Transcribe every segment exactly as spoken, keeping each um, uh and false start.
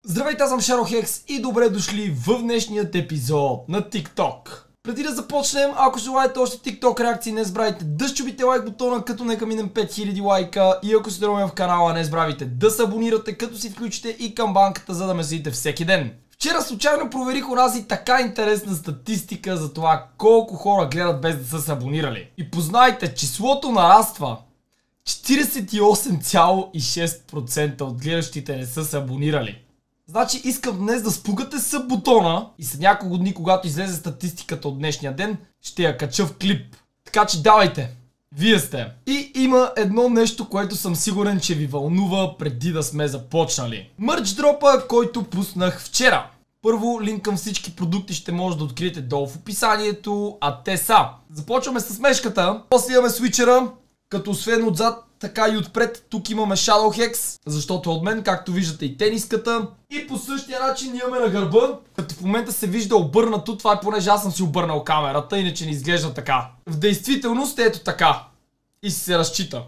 Здравейте, аз съм Шаро-Хекс и добре дошли в днешният епизод на TikTok. Преди да започнем, ако желаете още TikTok реакции, не забравяйте да щупите лайк бутона, като нека минем пет хиляди лайка, и ако сте нови в канала, не забравяйте да се абонирате, като си включите и камбанката, за да ме следите всеки ден. Вчера случайно проверих онази така интересна статистика за това колко хора гледат без да са се абонирали. И познайте, числото нараства. четиридесет и осем цяло и шест процента от гледащите не са се абонирали. Значи искам днес да спугате съб бутона и след няколко дни, когато излезе статистиката от днешния ден, ще я кача в клип. Така че давайте, вие сте. И има едно нещо, което съм сигурен, че ви вълнува преди да сме започнали. Мърч дропа, който пуснах вчера. Първо, линк към всички продукти ще може да откриете долу в описанието, а те са. Започваме с мешката, после имаме свичера, като освен отзад, така и отпред, тук имаме Shadowhex, защото от мен, както виждате, и тениската. И по същия начин имаме на гърба, като в момента се вижда обърнато, това е понеже аз съм си обърнал камерата, иначе не изглежда така. В действителност е ето така. И се разчита.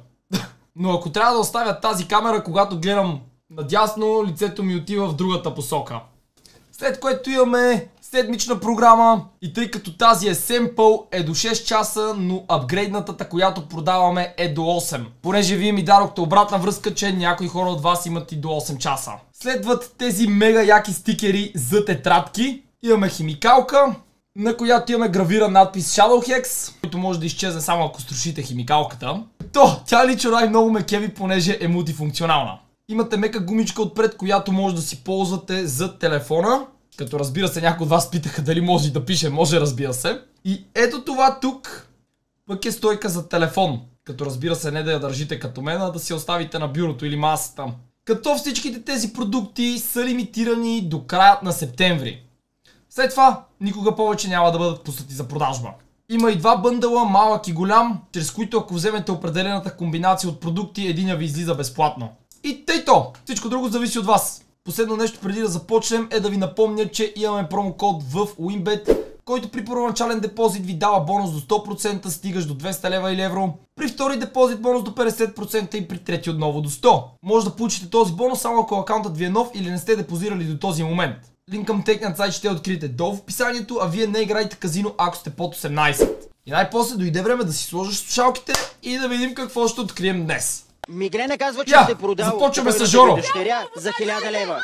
Но ако трябва да оставя тази камера, когато гледам надясно, лицето ми отива в другата посока. След което имаме седмична програма и тъй като тази е семпъл, е до шест часа, но апгрейднатата, която продаваме, е до осем. Понеже вие ми дадохте обратна връзка, че някои хора от вас имат и до осем часа. Следват тези мега яки стикери за тетрадки. Имаме химикалка, на която имаме гравиран надпис Shadowhex, който може да изчезне само ако струшите химикалката. То, тя лично най-много ме кеви, понеже е мултифункционална. Имате мека гумичка отпред, която може да си ползвате за телефона. Като разбира се, някои от вас питаха дали може да пише, може, разбира се. И ето това тук пък е стойка за телефон. Като разбира се, не да я държите като мен, а да си оставите на бюрото или масата. Като всичките тези продукти са лимитирани до краят на септември. След това никога повече няма да бъдат пуснати за продажба. Има и два бъндъла, малък и голям, чрез които ако вземете определената комбинация от продукти, единия ви излиза безплатно. И тъй то, всичко друго зависи от вас. Последно нещо преди да започнем е да ви напомня, че имаме промокод в Winbet, който при първоначален депозит ви дава бонус до сто процента, стигаш до двеста лева или евро. При втори депозит бонус до петдесет процента и при трети отново до сто. Може да получите този бонус само ако акаунтът ви е нов или не сте депозирали до този момент. Линк към техният сайт ще откриете долу в описанието, а вие не играете казино, ако сте под осемнайсет. И най-после дойде време да си сложиш слушалките и да видим какво ще открием днес. Миглена казва, че Я, сте продал започваме с Жоро. Дъщеря за хиляда лева.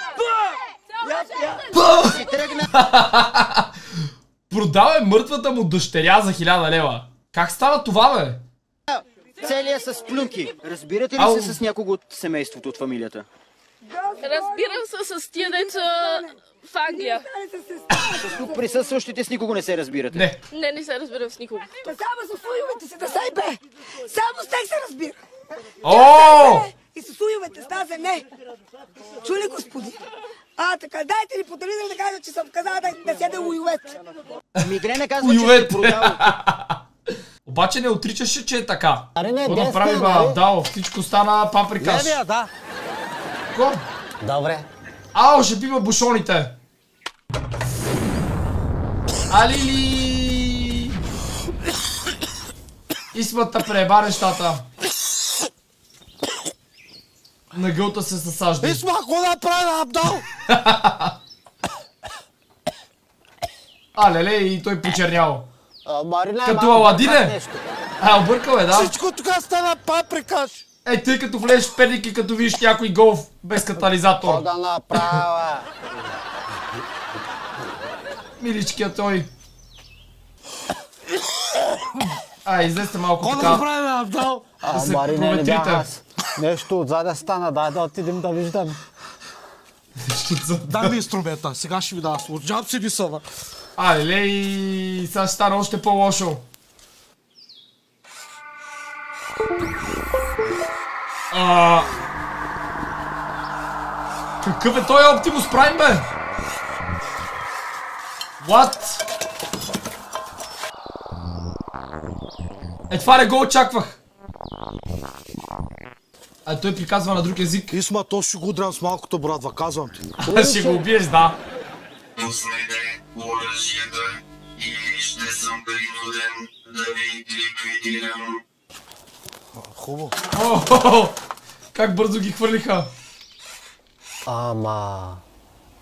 Продал е мъртвата му дъщеря за хиляда лева. Как става това, бе? Целия с плюнки. Разбирате ли Ау. се с някого от семейството, от фамилията? Разбирам се с тия деца в Англия. С тук присъстващите с никого не се разбирате. Не. Не, не се разбирам с никого. Само с уйовете си да сай бе! Само с тях се разбира! О! И с уйовете стазе не! Чули, господи? А, така, дайте ли по телевизора да кажа, че съм казала да, да седе уйовет. Миглена казва, че сте Уйовет. продал. Обаче не отричаше, че е така. Аре не, Какво без направи, те, ба, нали? Абдал? Всичко стана паприкаш. Левия, да. Ко? Добре. Ао, ще пива бушоните. Алили! Исмата преба нещата. На гълта се съсажда. Исма, какво направи на Абдал? А, леле, и той почернял. Марина, Като Аладине? А, объркал е, да. Всичко тук стана паприкаш. Ей, тъй като влезеш в перник и като видиш някой голф без катализатор. Какво да направя? Миличкия той. А, излезте малко Какво да така. направи на Абдал? Да се Марина, не бях проветрите. аз. Нещо отзаде стана, дай да отидем да виждам. Дай ми инструмента, сега ще ви дам. Отжам си дисъва. А, леле, и сега ще стане още по-лошо. А... Какъв е той Optimus Prime, бе? What? Е, това не го очаквах. А той приказва на друг език. Исма, то ще го удрям с малкото брадва, казвам ти. Ще го убиеш, да. Пуснете оръжията или ще съм принуден да ви ликвидирам. Хубаво. О, как бързо ги хвърлиха. Ама...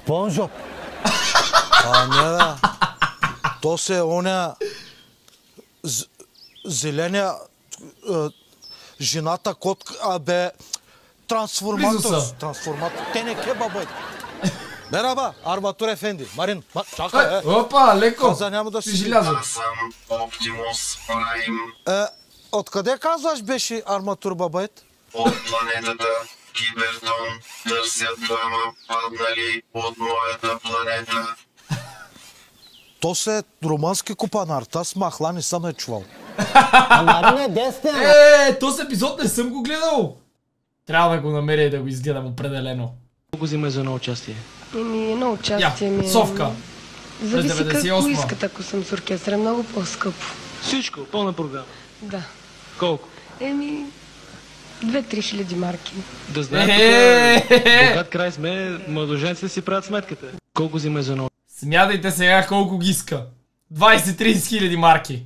Спонжоб. А, не да. То се е оня... З... Зеления... Е, жената котка, а бе... Трансформатор. Трансформатор. Те не кебаба. Мераба, арматур ефенди. Марин, ма, чакай, е. Опа, леко. Каза няма да си желязо. Аз съм Оптимус Прайм. Е, откъде казваш беше арматур бабайт? От планетата Кибертон търсят двама паднали от моята планета. То се е румънски купанар. Аз махла не съм е чувал. А Марине, десте, Е, този епизод не съм го гледал. Трябва да го намеря и да го изгледам определено. Колко взима за едно участие? Еми, едно участие ми е... Совка. Зависи какво искат, ако съм с оркестър. Е много по-скъпо. Всичко, пълна програма. Да. Колко? Еми, две-три хиляди марки. Да знаем, Е, тук богат край сме, младоженците си правят сметката. Колко взима за едно? Смятайте сега колко ги иска. двайсет-трийсет хиляди марки.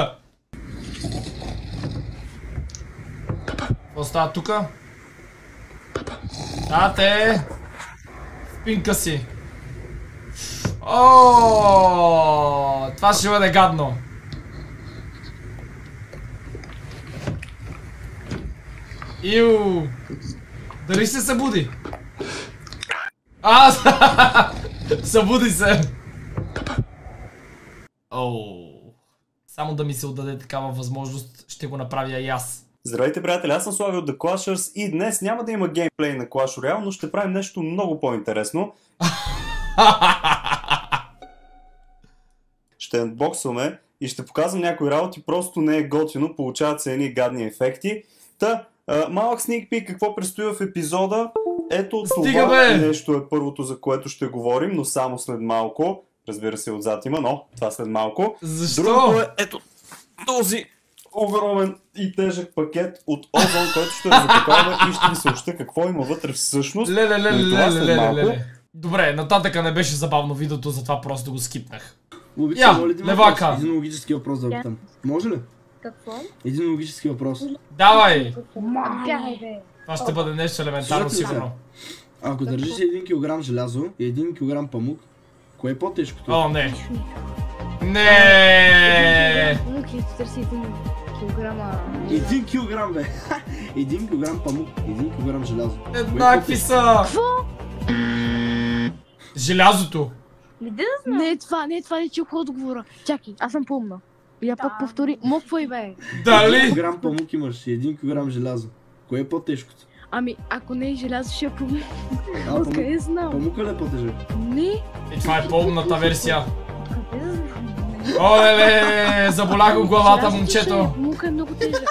Какво става тука? Тате! Спинка си. О, това ще бъде гадно. Иу! Дали се събуди? А, събуди се! Оу. Само да ми се отдаде такава възможност, ще го направя и аз. Здравейте, приятели, аз съм Слави от The Clashers и днес няма да има геймплей на Clash Royale, но ще правим нещо много по-интересно. Ще анбоксваме и ще показвам някои работи, просто не е готино, получават се едни гадни ефекти. Та, а, малък sneak peek какво предстои в епизода. Ето Стига, това бе! нещо е първото, за което ще говорим, но само след малко. Разбира се, отзад има, но това след малко. Защо? Другото е ето този огромен и тежък пакет от Озон, който ще разопаковаме и ще ви съобща какво има вътре всъщност. Леле, леле, Но това леле, след леле, малко. леле. Добре, нататъка не беше забавно видеото, затова просто го скипнах. Обичам, Я, моля един левака. въпрос, един логически въпрос да питам. Може ли? Какво? Един логически въпрос. Давай! Бягай, бе. Това ще бъде нещо елементарно Слушайте сигурно. Ако държиш един килограм желязо и един килограм памук, кое е по-тежкото? О, не. Не. Муки, търси един килограма. Един килограм, бе! Един килограм памук, един килограм желязо. Еднакви са. Какво? Желязото. Не да знам. Не е това, не е това, не чух отговора. Чакай, аз съм по-умна. Я пак повтори. Моквай, бе. Един Дали? килограм памук имаш и един килограм желязо. Кое е по-тежкото? Ами, ако не е желязо, ще е памук. А, Откъде знам? Памука ли е по-тежък? Не. И това е по-умната версия. Откъде знам? Олеле, заболя го главата, момчето. Мука е много тежък.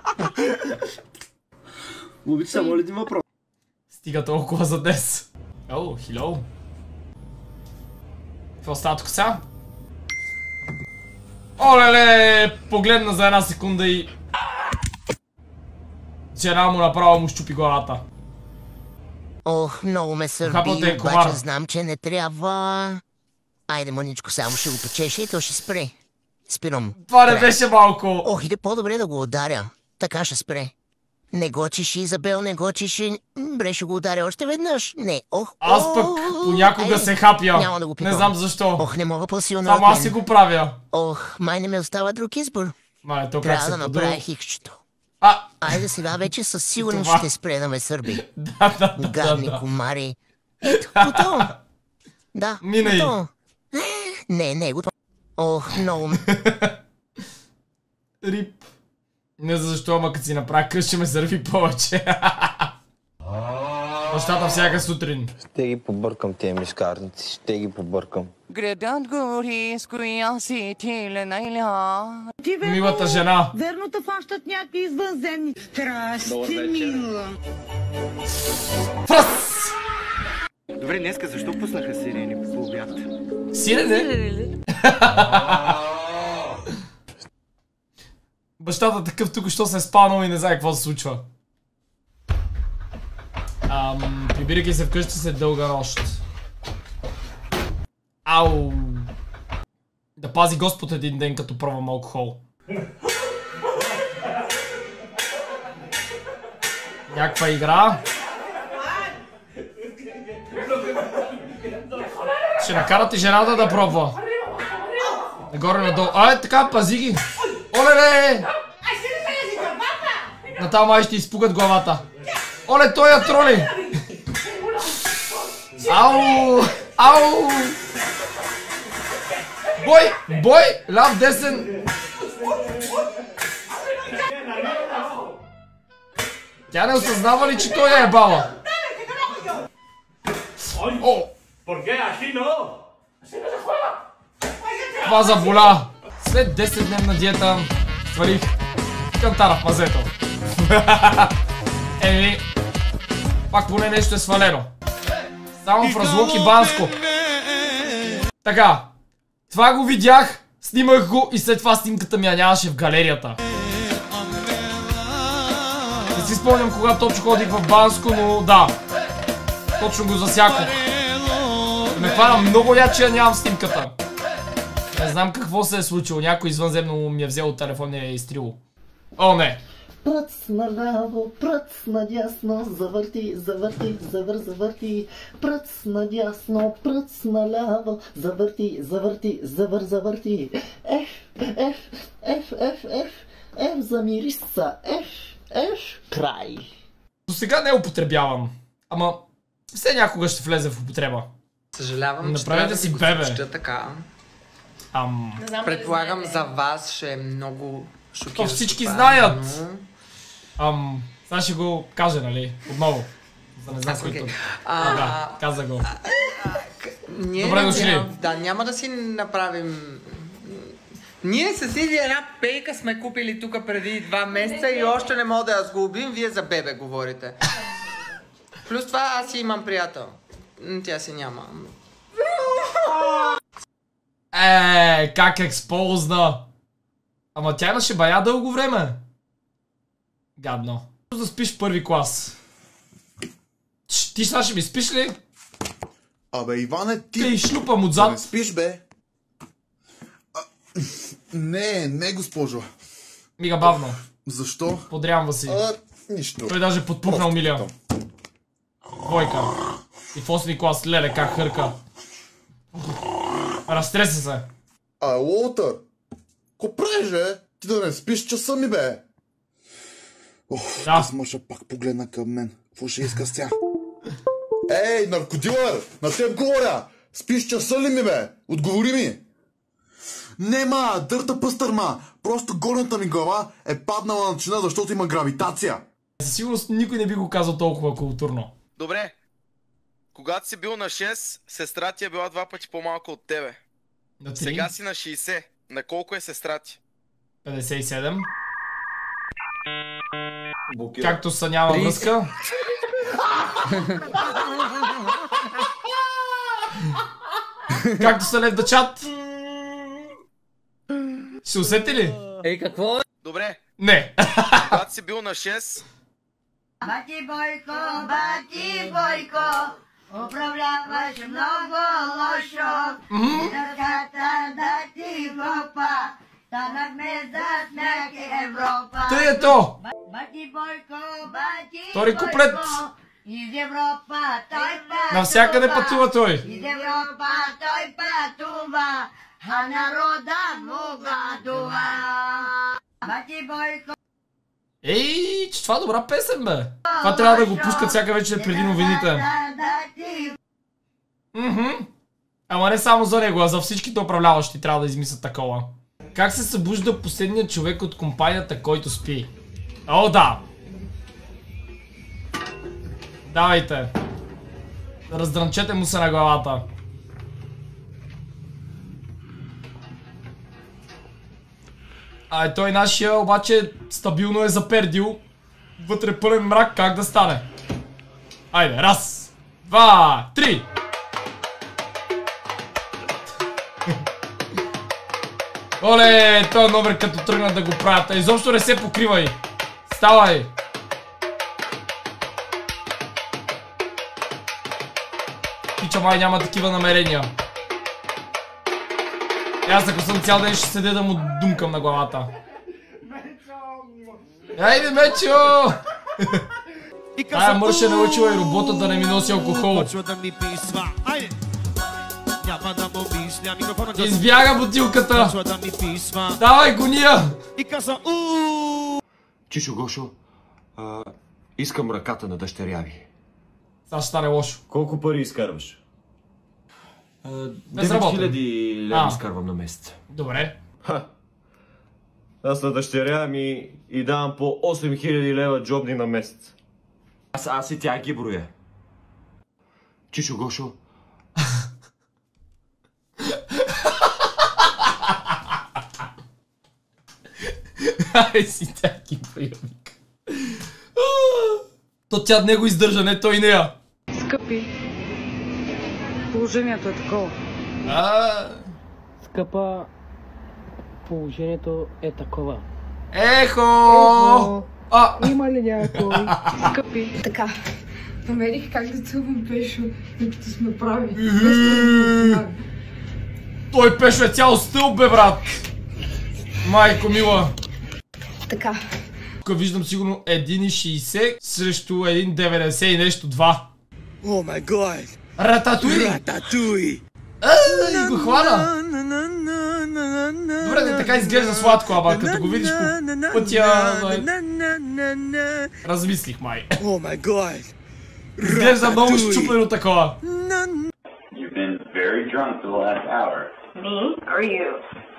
Обичам, моля един въпрос. Стига толкова за днес. О, хило. Какво става тук сега? Олеле, погледна за една секунда и... Жена му направо му щупи главата. Ох, много ме сърби, обаче знам, че не трябва. Айде, мъничко, само ще го печеш и то ще спре. Спирам. Това не беше малко. Ох, иде по-добре да го ударя. Така ще спре. Не го чеши, Изабел, не го чеши. Бре, ще го ударя още веднъж. Не, ох. Аз пък понякога се хапя. Няма да го питам. Не знам защо. Ох, не мога по-силно. Само аз си го правя. Ох, май не ме остава друг избор. Май, то как Трябва се да подува. направя хикчето. А! Айде сега вече със сигурност Това. ще спре да ме сърби. Да, да, да, Гадни да. комари. Ето, готово. Да, Минай. готово. Не, не, готово. Ох, много. Рип. Не за защо, ама като си направя къщ, ще ме сърви повече. Бащата всяка сутрин. Ще ги побъркам тия мишкарници, ще ги побъркам. Градът гори, с коя си ти ленайля. Милата жена. Верно те фащат някакви извънземни. Страсти, мила. Фръс! Добре, днеска защо пуснаха сирени по обяд? Сирене? Бащата такъв тук, що се е спанал и не знае какво се случва. Ам, прибирайки се вкъщи след дълга нощ. Ау! Да пази Господ един ден, като пробвам алкохол. Някаква игра. Ще накарате жената да пробва. Нагоре надолу. Ай, така, пази ги. Оле-ле! На тази май ще изпугат главата. Оле, той я троли! Ау! Ау! Бой! Бой! Ляв, десен! Тя не осъзнава ли, че той я е бала? О! Това заболя! След десет дневна диета свалих кантара в мазето. Еми, пак поне нещо е свалено. Само в Разлог и Банско. Така, това го видях, снимах го и след това снимката ми я нямаше в галерията. Не си спомням кога точно ходих в Банско, но да, точно го засякох. Ме хвана много я, че я нямам снимката. Не знам какво се е случило, някой извънземно ми е взел телефон и е изтрило. О, не! Пръц наляво, пръц надясно, завърти, завърти, завър, завърти. Пръц надясно, пръц наляво, завърти, завърти, завър, завърти. Еф, еф, еф, еф, еф, еф за мирисца, еф, еф, край. До сега не употребявам, ама все някога ще влезе в употреба. Съжалявам, направете че си трябва да бебе. си го така. Ам... Предполагам за вас ще е много шокиращо. То всички това, знаят. но... Ам... Сега ще го кажа, нали? Отново. За не знам Аз, който. окей. А, А, да, каза го. Ние Добре дошли. няма, да, няма да си направим... Ние с Изи една пейка сме купили тук преди два месеца и още не мога да я сглобим, вие за бебе говорите. Плюс това аз си имам приятел. М, Тя си няма. Е, как експозна. Ама тя имаше бая дълго време. Гадно. Да спиш в първи клас. Ч, ти сега ще ми спиш ли? Абе, Иване, ти... Ти шлупам отзад. Не спиш, бе. А, не, не, госпожо. Мига бавно. Защо? Подрямва си. А, нищо. Той даже подпухнал Миля. Двойка. И в осми клас, леле, как хърка. Разтреса се. А, Уолтър, ко правиш, бе? Ти да не спиш часа ми, бе. Ох, да. Тази мъжа пак погледна към мен. Какво ще иска с тя? Ей, наркодилър, на теб говоря. Спиш часа ли ми, бе? Отговори ми. Нема, дърта пъстърма. Просто горната ми глава е паднала на чина, защото има гравитация. Със сигурност никой не би го казал толкова културно. Добре. Когато си бил на шест, сестра ти е била два пъти по-малко от тебе. На три? Сега си на шейсет. На колко е сестра ти? петдесет и седем. Букер. Както са няма връзка. Както са лев да чат. Ще усети ли? Ей, какво е? Добре. Не. Когато си бил на шест... Бати Бойко, бати Бойко, управляваш много лошо. Дърката да ти хлопа, станахме за смях Европа. Тъй е то. Бати Бойко, бати Втори куплет. Из Европа той пътува. Навсякъде пътува той. Из Европа той пътува, а народа му гладува. Бати Бойко. Ей, че това е добра песен, бе. Това трябва да го пускат всяка вечер преди новините. Мхм. Ама не само за него, а за всичките управляващи трябва да измислят такова. Как се събужда последният човек от компанията, който спи? О, да. Давайте. Раздрънчете му се на главата. А той нашия обаче стабилно е запердил. Вътре пълен мрак, как да стане? Айде, раз, два, три. Оле, този номер като тръгнат да го правят, а изобщо не се покривай. Ставай. Пича май няма такива намерения. И аз ако съм цял ден ще седя да му думкам на главата. Айде, Мечо! Тая мърша е научила и робота да не ми носи алкохол. Избяга бутилката. Давай гония. И каза уу. Чишо Гошо, а, искам ръката на дъщеря ви. Сега ще стане лошо. Колко пари изкарваш? девет хиляди лева изкарвам на месец. Добре. Ха. Аз на дъщеря ми и давам по осем хиляди лева джобни на месец. Аз, аз и тя ги броя. Чишо Гошо. Ай си тя ги броя. То тя не го издържа, не той нея. Скъпи, положението е такова. А... Скъпа, положението е такова. Ехо! Ехо! А! Има ли някой? Скъпи. Така, намерих как да целувам Пешо, докато сме прави. Той Пешо е цял стълб, бе, брат! Майко мила! Така. Тук виждам сигурно едно шейсет срещу едно деветдесет и нещо два. О май гад! Рататуи! Рататуи! Ай, го хвана! Добре, не така изглежда сладко, ама като го видиш по пътя... Размислих, май. О май гад! Изглежда много щупено такова. You've been very drunk for the last hour. Me or you?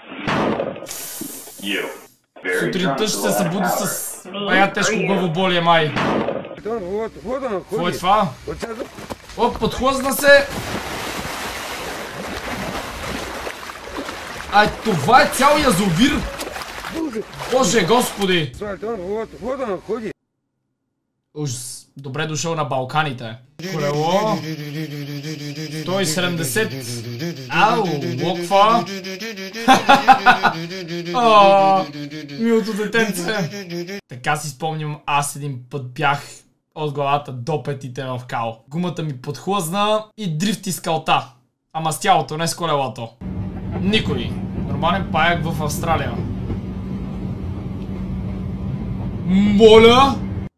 You. Сутринта ще се събуди с бая тежко главоболие, май. Какво е това? Оп, подхлъзна се! Ай, това е цял язовир! Боже господи! Ужас. Добре дошъл на Балканите. Колело. сто и седемдесет. Ау, локва. Милото детенце. Така си спомням, аз един път бях от главата до петите в кал. Гумата ми подхлъзна и дрифти скалта. Ама с тялото, не с колелото. Никой. Нормален паяк в Австралия. Моля!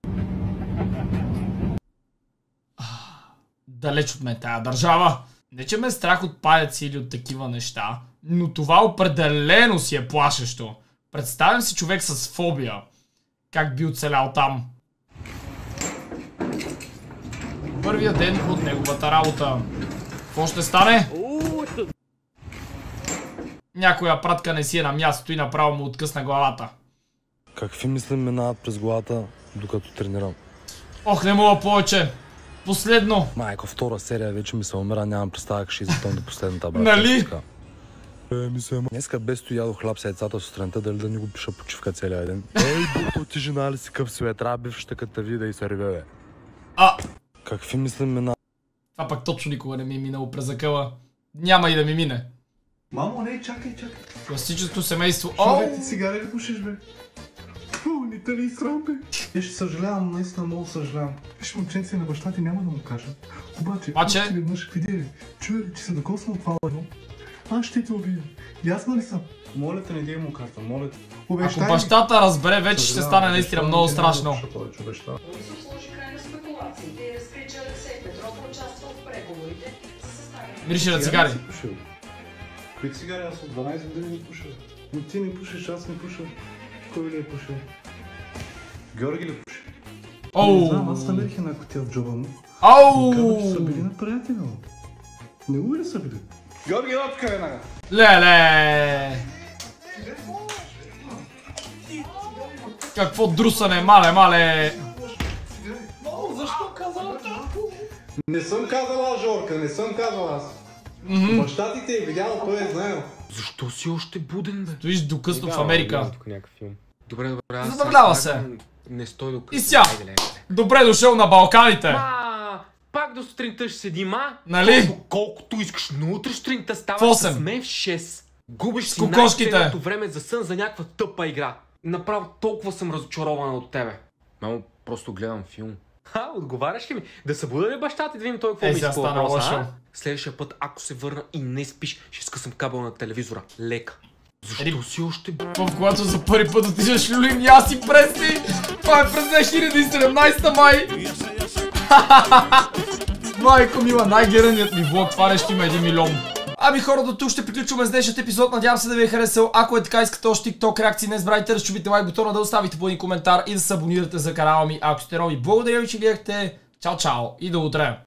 Далеч от мен тая държава. Не че ме е страх от паяци или от такива неща, но това определено си е плашещо. Представям си човек с фобия. Как би оцелял там. Първия ден от неговата работа. Какво ще стане? Някоя пратка не си е на мястото и направо му откъсна главата. Какви мисли минават през главата, докато тренирам? Ох, не мога повече. Последно. Майко, втора серия вече ми се умира, нямам представа как ще излетам до последната, брат. Нали? Е, ми се... Днеска без то ядох хляб с яйцата сутринта, дали да ни го пиша почивка целия ден. Ей, бото ти жена ли си къв свет, трябва бившата като те вида и се реве, бе. А! Какви мисли минават? Това пак точно никога не ми е минало през акъла. Няма и да ми мине. Мамо, не, чакай, чакай. Класическо семейство. О! Ти цигари ли пушиш, бе? Фу, ни те ли срам, бе? Я ще съжалявам, наистина много съжалявам. Виж, момченце на баща ти няма да му кажа. Обаче, Обаче... ако веднъж видя ли, чуя ли, че се докосна от това едно, аз ще те убия. Ясна ли съм? Моля те, не дей му карта, моля те. Ако бащата разбере, вече ще стане наистина много страшно. Мирише на цигари. Кои цигари? Аз от дванайсет години не пуша. Но ти не пушиш, аз не пуша. Кой ли е пушил? Георги ли пуши? Не знам, аз намерих една кутия в джоба му. Ау! Казвам, че са били на приятели. Не го ли са били? Георги, да тук веднага. Леле! Какво друсане, мале, мале! Защо казала това? Не съм казала, Жорка, не съм казала аз. Баща ти те е видял, той е знаел. Защо си още буден, бе? Стоиш докъсно в Америка. Добре, добре, аз забавлява се. Не стой докъсно. И ся! Добре дошъл на Балканите. Ма, пак до сутринта ще седим, а? Нали? Колко, колкото искаш, но утре сутринта ставаш с мен в шест. Губиш си най-ценното време за сън за някаква тъпа игра. Направо толкова съм разочарована от тебе. Мамо, просто гледам филм. Ха, отговаряш ли ми? Да събуда ли баща ти да видим той какво мисли по въпроса, а? Следващия път, ако се върна и не спиш, ще скъсам кабел на телевизора. Лека. Защо Ери... си още... В когато за първи път отижеш люлин, я си прести! Това е през две хиляди и седемнайсета, май! Майко мила, най-гледаният ми влог, това нещо има един милион. Ами хора, до тук ще приключваме с днешният епизод. Надявам се да ви е харесал. Ако е така, искате още TikTok реакции, не забравяйте да чупите лайк бутона, да оставите по един коментар и да се абонирате за канала ми, ако сте нови. Благодаря ви, че гледахте. Чао, чао и до утре!